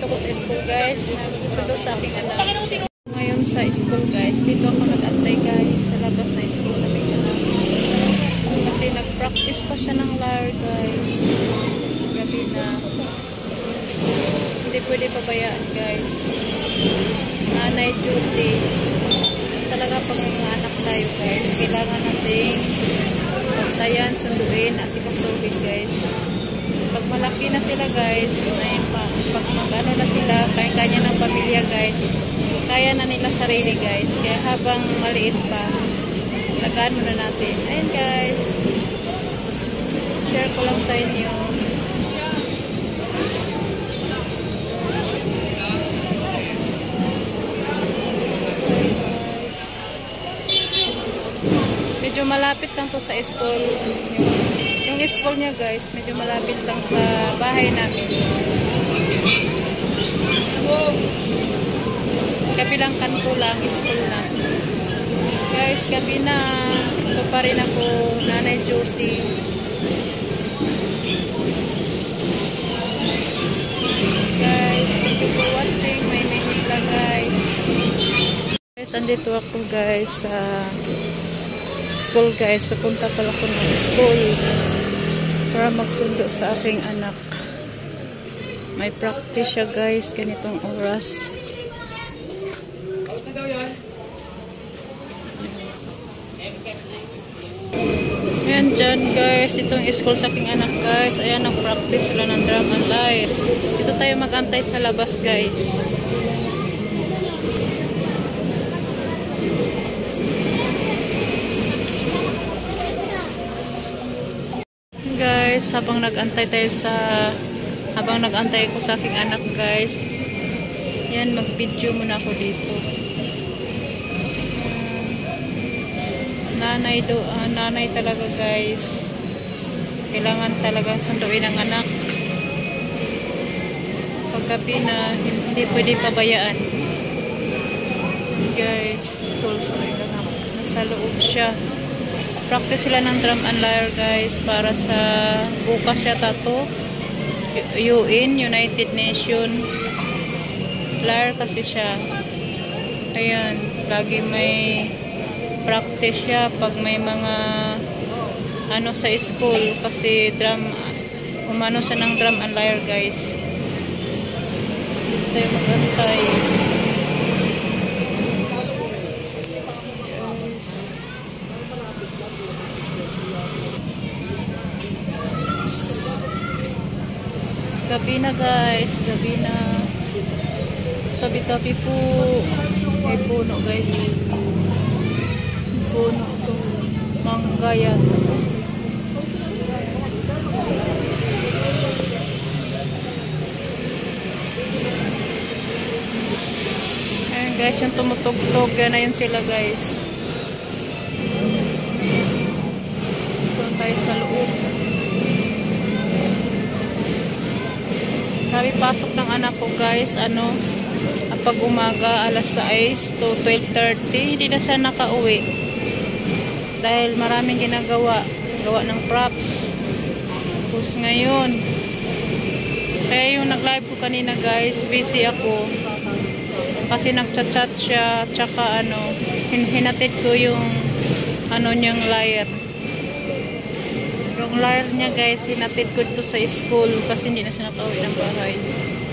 nandito ko sa school guys. Nagsundo sa aking anak. Ngayon sa school guys. Dito ako nag-antay guys. Sa labas na school sa aking anak. Kasi nag-practice pa siya ng lyre guys. Gabi na. Hindi pwede pabayaan guys. Nanay duty. Talaga pag mga anak tayo guys. Kailangan natin pagtayan, sunduin, asikasuhin guys. Pag malaki na sila guys, pag mag-ano na sila, kanya-kanya ng pamilya guys, kaya na nila sarili guys. Kaya habang maliit pa, lagaan muna natin. Ayun guys, share ko lang sa inyo. Medyo malapit lang to sa school. Yung school niya guys, medyo malapit lang sa bahay namin. Kabilang kanto lang, school na. Guys, gabi na. Ito pa rin ako, nanay duty. Guys, thank you for watching. May Manila guys. Guys, andito ako guys sa school guys. Papunta pala ako ng school para magsundo sa aking anak. May practice siya guys ganitong oras. Ayan dyan guys, itong school sa aking anak guys. Ayan, nag-practice sila ng drum and lyre. Dito tayo mag-antay sa labas guys. Guys, habang nag-antay ko sa aking anak guys, yan, mag-video muna ako dito. Nanay talaga guys, kailangan talaga sunduin ang anak. Paggabi na, hindi pwede pabayaan guys. School sa aking anak, nasa loob siya. Practice sila ng drum and lyre guys para sa bukas siya tato UN, United Nation lyre kasi siya. Ayan, lagi may practice siya pag may mga ano sa school kasi umano siya ng drum and lyre guys. Dito tayo mag-antay. Gabi na guys, gabi na. Tabi-tabi po. May puno guys. Puno to. Mangga yan. Ayan guys, yung tumutugtog. Yan na yun sila guys. Ito tayo sa loob. Sabi pasok ng anak ko guys, pag umaga alas 6 to 12:30, hindi na siya nakauwi dahil maraming gawa ng props. Tapos ngayon, kaya yung nag-live ko kanina guys, busy ako kasi nagchat-chat siya, tsaka hinatid ko yung niyang lyre. Yung lyre niya guys, hinatid ko dito sa school kasi hindi na siya nakauwi ng bahay.